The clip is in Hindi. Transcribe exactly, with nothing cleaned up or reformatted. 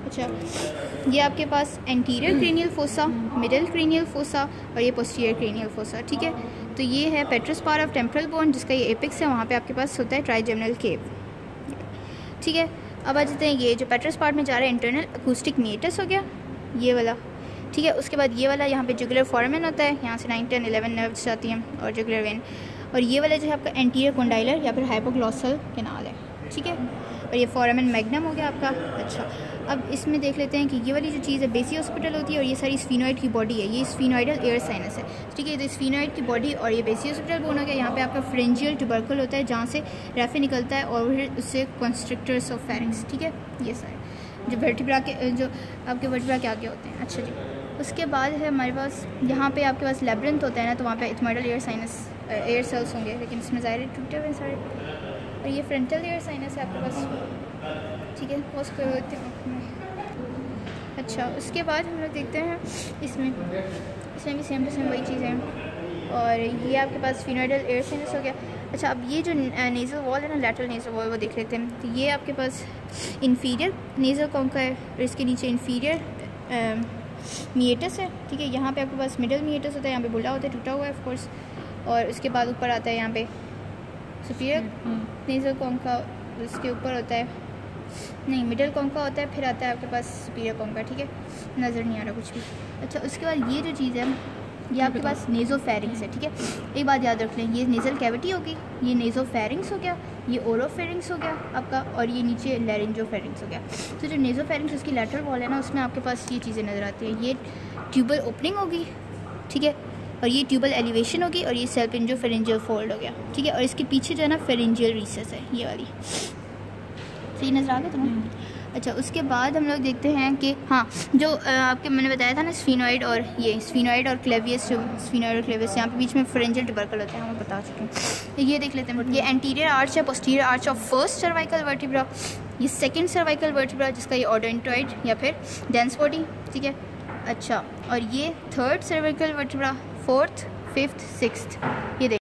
अच्छा, ये आपके पास anterior cranial fossa, middle cranial fossa और ये पोस्टीरियर क्रेनियल फोसा, ठीक है। तो ये है petrous part of temporal bone, जिसका ये एपिक्स है, वहाँ पे आपके पास होता है ट्राइजेमिनल केव, ठीक है। अब आ जाते हैं ये जो पेट्रस पार्ट में जा रहा है इंटरनल अकूस्टिक मीएटस हो गया ये वाला, ठीक है। उसके बाद ये वाला यहाँ पे जुगुलर फोरामेन होता है, यहाँ से नाइन टेन इलेवन नर्व्स जाती हैं और जुगुलर वेन, और ये वाला जो है आपका एंटीरियर कॉन्डाइलर या फिर हाइपोग्लॉसल कैनाल है, ठीक है। और ये फोरामेन मैग्नम हो गया आपका। अच्छा, अब इसमें देख लेते हैं कि ये वाली जो चीज़ है बेसी हॉस्पिटल होती है और ये सारी स्फीनॉइड की बॉडी है, ये स्फीनॉइडल एयर साइनस है, ठीक है। तो स्फीनॉइड की बॉडी और ये बेसी हॉस्पिटल बोन हो गया। यहाँ पे आपका फ्रेंजियल ट्यूबरकल होता है जहाँ से रेफे निकलता है और फिर उससे कंस्ट्रक्टर्स ऑफ फेरिंग्स, ठीक है। ये सारे जो वर्टिब्रा के जो आपके वर्टिब्रा के आगे होते हैं। अच्छा जी, उसके बाद है हमारे पास यहाँ पे आपके पास लेब्रिंथ होता है ना, तो वहाँ पे ethmoidal air sinus air cells होंगे, लेकिन इसमें ज़ाहिर टूटे हुए सारे। और ये फ्रंटल एयर साइनस है आपके पास, ठीक है। पोस्ट कर देते हैं। अच्छा, उसके बाद हम लोग देखते हैं इसमें इसमें भी सेम टू सेम वही चीज़ है। और ये आपके पास स्फीनोइडल एयर साइनस हो गया। अच्छा, अब ये जो नेज़ल वॉल है ना, लैटरल नेज़ल वॉल, वो देख लेते हैं। तो ये आपके पास इन्फीरियर नेज़ल कॉन्का है और इसके नीचे इन्फीरियर मीएटस है, ठीक है। यहाँ पे आपके पास मिडल मीएटस होता है, यहाँ पे बुला होता है, टूटा हुआ है ऑफ कोर्स। और उसके बाद ऊपर आता है यहाँ पे सुपीरियर नेज़ल कॉन्का, उसके ऊपर होता है नहीं मिडल कॉन्का होता है, फिर आता है आपके पास सुपीरियर कॉन्का, ठीक है। नज़र नहीं आ रहा कुछ भी। अच्छा, उसके बाद ये जो चीज़ है ये आपके पास नेज़ोफेरिंग्स है, ठीक है। एक बात याद रख लें, ये नेज़ल कैविटी होगी, ये नेज़ोफेरिंग्स हो गया, ये ओरोफेरिंग्स हो गया आपका, और ये नीचे लैरिंजोफेरिंग्स हो गया। तो जो नेज़ोफेरिंग्स उसकी लैटरल वॉल है ना, उसमें आपके पास ये चीज़ें नज़र आती हैं। ये ट्यूबल ओपनिंग होगी, ठीक है, और ये ट्यूबल एलिवेशन होगी, और ये सेल्पिंजोफेरिंजियल फोल्ड हो गया, ठीक है। और इसके पीछे जो है ना फेरिंजियल रीसेस है, ये वाली। सही नज़र आ गया तुम्हें? अच्छा, उसके बाद हम लोग देखते हैं कि हाँ, जो आ, आपके मैंने बताया था ना स्फीनॉइड और ये स्फीनॉइड और क्लेवियस, जो स्फीनॉइड और क्लेवियस यहाँ पे बीच में फ्रेंजियल ट्यूबरकल होता है, हम बता चुके हैं। ये देख लेते हैं, ये एंटीरियर आर्च है, posterior arch of first cervical vertebra, ये सेकंड सर्वाइकल वर्टिब्रा जिसका ये ऑडोंटॉइड या फिर डेंस बॉडी, ठीक है। अच्छा, और ये third cervical vertebra, fourth, fifth, sixth, ये